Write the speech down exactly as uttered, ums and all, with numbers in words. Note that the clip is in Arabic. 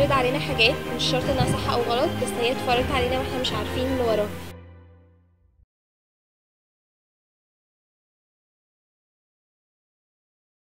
بتعرض علينا حاجات مش شرط انها صح او غلط، بس هي اتفرجت علينا واحنا مش عارفين اللي وراها.